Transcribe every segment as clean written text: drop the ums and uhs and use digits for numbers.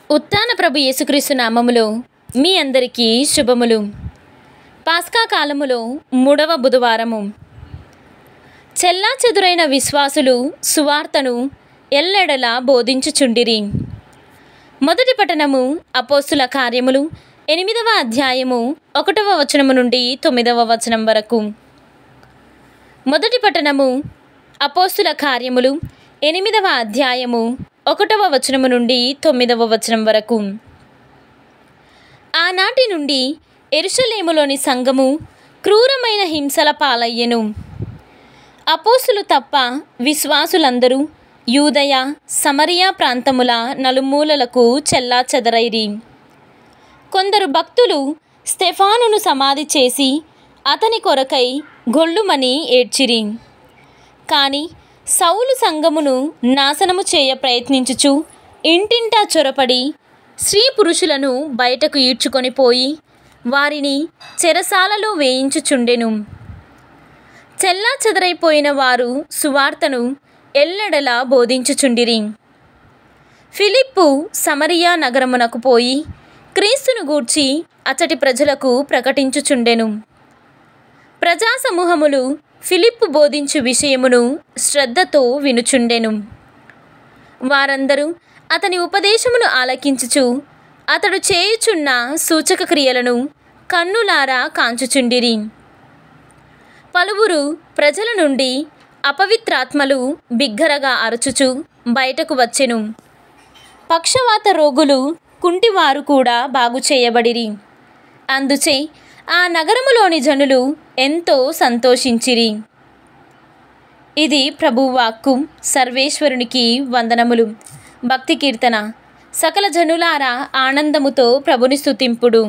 ఉత్థాన ప్రభు యేసుక్రీస్తు నామములో మీ అందరికీ శుభములు. పాస్కా కాలములో 3వ బుధవారము. చెల్లాచెదురైన విశ్వాసులు సువార్తను ఎల్లెడలా బోధించుచుండిరి. మొదటి పఠనము అపోస్తుల కార్యములు 8వ అధ్యాయము 1వ వచనము నుండి 9వ వచనం వరకు. మొదటి పఠనము అపోస్తుల కార్యములు 8వ అధ్యాయము 1వ వచనము నుండి 9వ వచనం వరకు. ఆనాటి నుండి యెరూషలేములోని సంఘము క్రూరమైన హింసల పాలయ్యెను. అపోస్తులు తప్ప విశ్వాసులందరూ యూదయ సమరియా ప్రాంతముల నలుమూలలకు చెల్లాచెదరైరి. కొందరు భక్తులు స్టెఫానును సమాధి చేసి అతని కొరకై గొల్లుమని ఏడ్చిరి. కానీ సౌలు సంఘమును నాశనము చేయ ప్రయత్నించుచు ఇంటింటా చొరపడి స్త్రీ పురుషులను బయటకు ఈడ్చుకొని పోయి వారిని చెరసాలలో వేయించుచుండెను. చెల్లా చెదరైపోయిన వారు సువార్తను ఎల్లెడలా బోధించుచుండిరి. ఫిలిప్పు సమరియా నగరమునకు పోయి క్రీస్తును గూర్చి అచ్చటి ప్రజలకు ప్రకటించుచుండెను. ప్రజా సమూహములు ఫిలిప్పు బోధించు విషయమును శ్రద్ధతో వినుచుండెను. వారందరూ అతని ఉపదేశమును ఆలకించుచు అతడు చేయుచున్న సూచక క్రియలను కన్నులారా కాంచుచుండిరి. పలువురు ప్రజల నుండి అపవిత్రాత్మలు బిగ్గరగా అరుచుచు బయటకు వచ్చెను. పక్షవాత రోగులు కుంటివారు కూడా బాగు చేయబడిరి. అందుచే ఆ నగరములోని జనులు ఎంతో సంతోషించిరి. ఇది ప్రభువాక్కు. సర్వేశ్వరునికి వందనములు. భక్తి కీర్తన. సకల జనులారా ఆనందముతో ప్రభుని స్తుతింపుడు.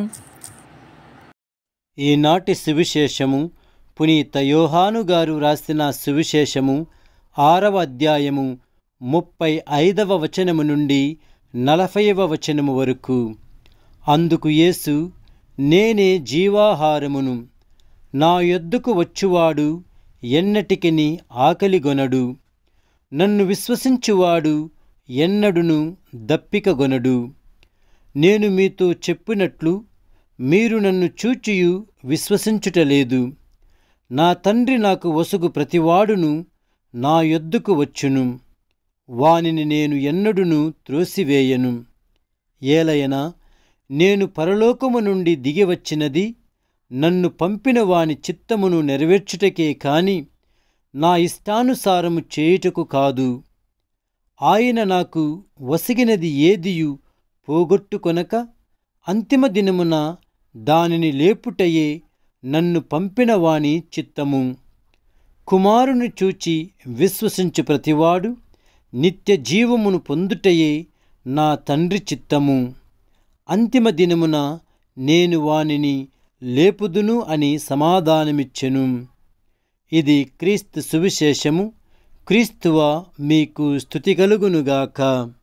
ఈనాటి సువిశేషము పునీత యోహాను గారు రాసిన సువిశేషము 6వ అధ్యాయము 35వ వచనము నుండి 40వ వచనము వరకు. అందుకు యేసు, నేనే జీవాహారమును. నా యొద్దకు వచ్చువాడు ఎన్నటికిని ఆకలిగొనడు. నన్ను విశ్వసించువాడు ఎన్నడును దప్పికగొనడు. నేను మీతో చెప్పినట్లు మీరు నన్ను చూచియు విశ్వసించుటలేదు. నా తండ్రి నాకు వసుగు ప్రతివాడును నా యొద్దకు వచ్చును. వానిని నేను ఎన్నడును త్రోసివేయను. ఏలయనా నేను పరలోకము నుండి దిగివచ్చినది నన్ను పంపిన వాని చిత్తమును నెరవేర్చుటకే కాని నా ఇష్టానుసారము చేయుటకు కాదు. ఆయన నాకు వసిగినది ఏదియు పోగొట్టుకొనక అంతిమ దినమున దానిని లేపుటయే నన్ను పంపిన వాని చిత్తము. కుమారుని చూచి విశ్వసించు ప్రతివాడు నిత్య జీవమును పొందుటయే నా తండ్రి చిత్తము. అంతిమ దినమున నేను వానిని లేపుదును అని సమాధానమిచ్చెను. ఇది క్రీస్తు సువిశేషము. క్రీస్తువా మీకు స్తుతి కలుగునుగాక.